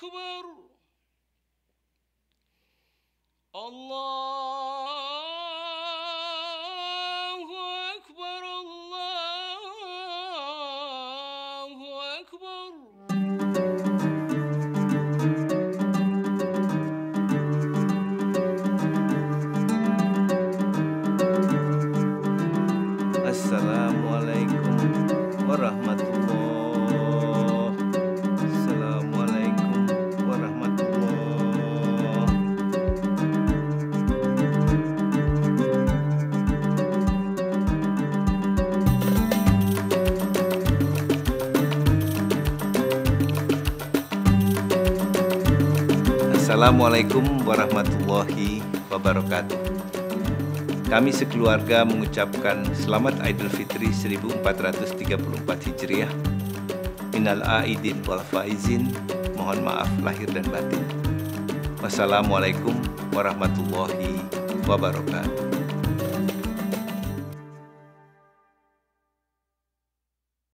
أكبر الله أكبر الله أكبر. Assalamualaikum warahmatullah. Assalamualaikum warahmatullah. Assalamualaikum warahmatullahi wabarakatuh. Kami sekeluarga mengucapkan Selamat Idul Fitri 1434 Hijriah. Minal aidin wal faizin. Mohon maaf lahir dan batin. Wassalamualaikum warahmatullahi wabarakatuh.